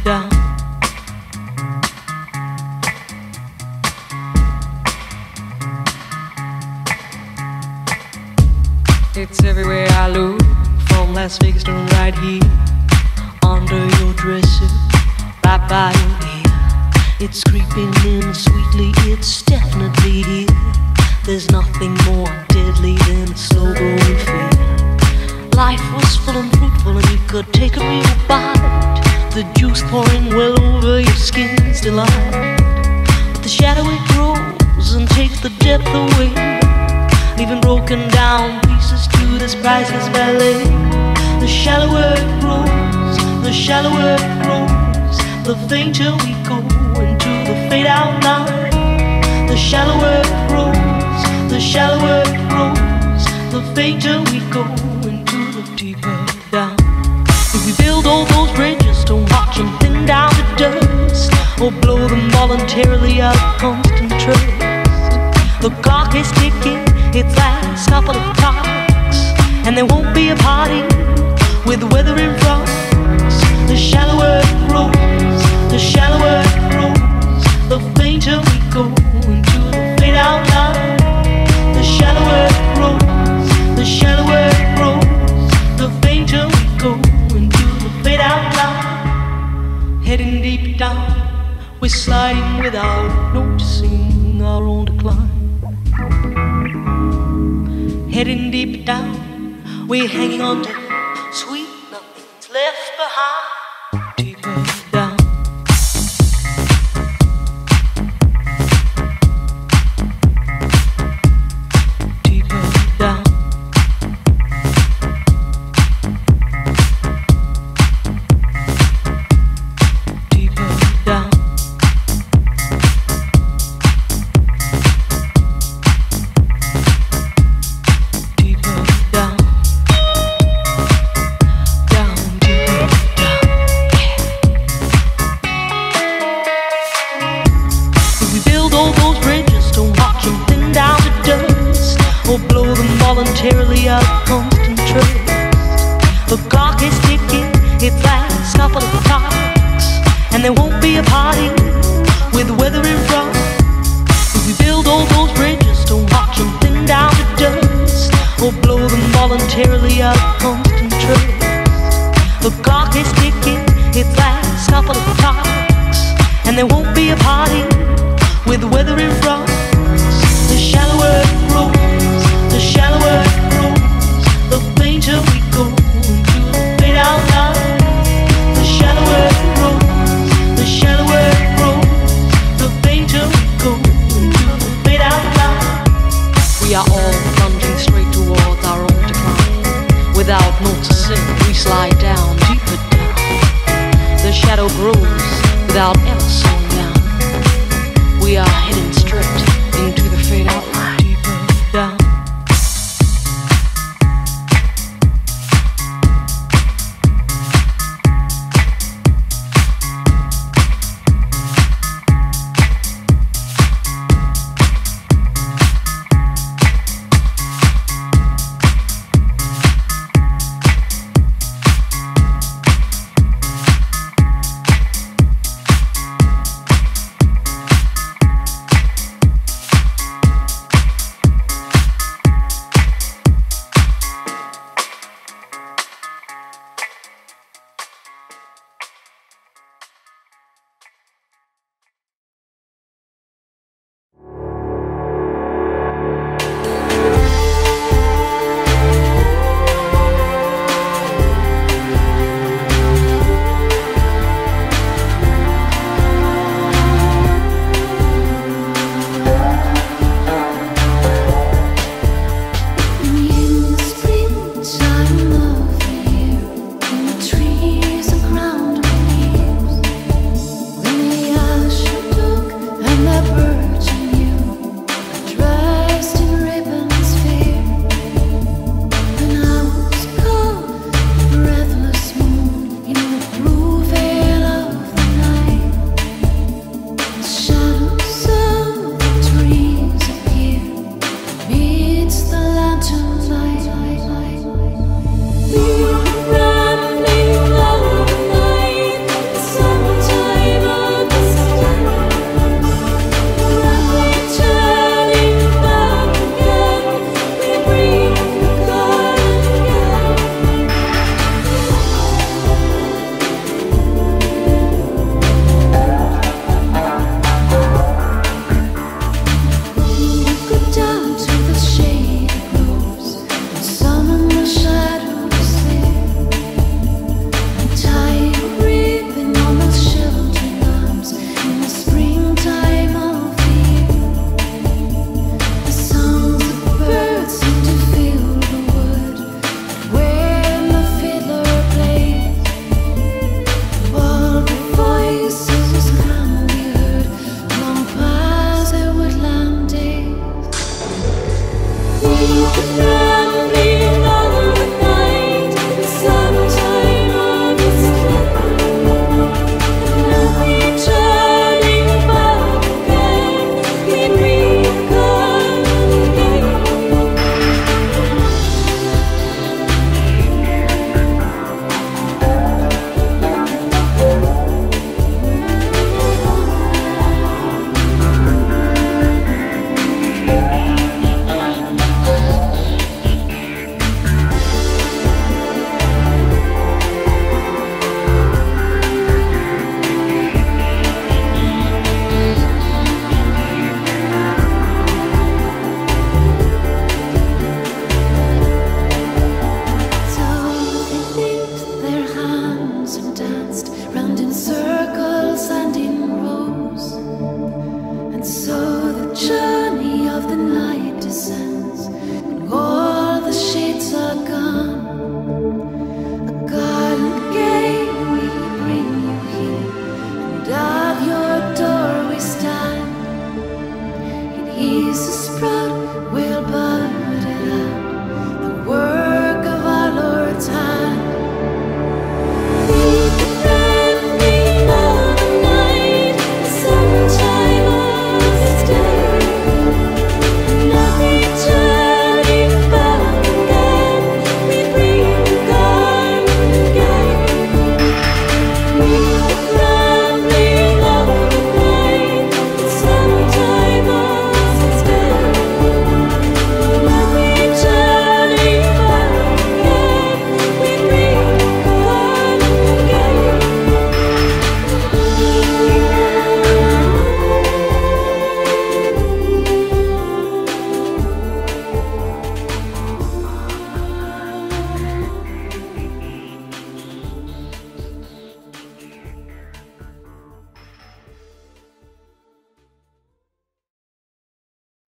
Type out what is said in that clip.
down. It's everywhere I look, from Las Vegas to right here, under your dresser, right by your ear. It's creeping in sweetly, it's definitely here. There's nothing more deadly than slow-growing fear. Life was full and fruitful and you could take a real bite. The juice pouring well over your skin's delight. But the shadow it grows and takes the depth away, leaving broken down pieces to this priceless ballet. The shallower it grows, the shallower it grows, the fainter we go into the fade out line. The shallower it grows, the shallower it grows, the fainter we go into the deeper down. If we build all those bridges, don't watch them thin down to dust, or blow them voluntarily out of constant trust. The clock is ticking, its last couple of clocks, and there won't be a party with weather in front. The shallower it grows, the shallower it grows, the fainter we go into the fade out line. The shallower it grows, the shallower it grows, the fainter we go into the fade out line. Heading deep down, we're sliding without noticing our own decline. Heading deep down, we're hanging on to sweet nothing's left behind. Deeper down. Deeper down. Deeper down. Voluntarily out of constant trust. The clock is ticking, its last couple of clocks, and there won't be a party with weather in front. If we build all those bridges, don't watch them thin down to dust, or blow them voluntarily out of constant trust. The clock is ticking, its last couple of clocks, and there won't be a party with weather in front. The shallower it grows, the shallower it grows, the fainter we go into the fade out line. The shallower it grows, the shallower it grows, the fainter we go into the fade out line. We are all plunging straight towards our own decline. Without noticing, we slide down, deeper down. The shadow grows without ever